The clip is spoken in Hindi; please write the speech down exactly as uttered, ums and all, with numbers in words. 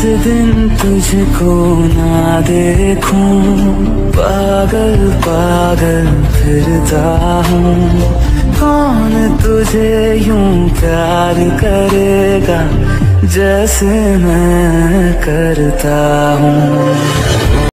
दिन तुझको ना देखूं, पागल पागल फिरता हूँ। कौन तुझे यूं प्यार करेगा जैसे मैं करता हूँ।